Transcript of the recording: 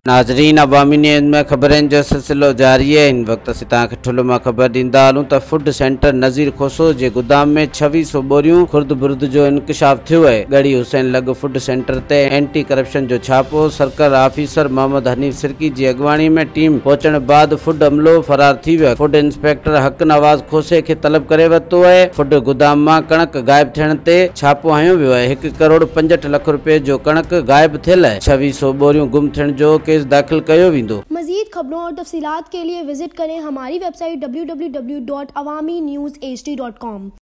नाज़रीन, अवामी न्यूज़ में ख़बरनि जो सिलसिलो जारी है। इन वक्त असीं तव्हांखे ठुल मां ख़बर ॾींदा हलूं त फूड सेंटर नज़ीर कोसो जे गोदाम में 2600 ॿोरियूं खुर्द बुर्द जो इंकशाफ थियो है। गढ़ी हुसैन लग फूड सेंटर ते एंटी करप्शन जो छापो। सर्कल ऑफिसर मोहम्मद हनीफ सिरकी जी अगवानी में टीम पहुचण बाद फूड अमलो फरार थी वियो। फूड इंस्पेक्टर हक नवाज़ खोसे खे तलब करे वरितो है। फूड गोदाम मां कणक गायब थियण ते छापो हयो वियो है। 1 करोड़ 65 लख रुपए जो कणक गायब थियल है। 2600 ॿोरियूं गुम थियण जो केस दाखिल कयो वेंदो। मजीद खबरों और तफसीलात के लिए विजिट करें हमारी वेबसाइट www.awamiNewsHD.com।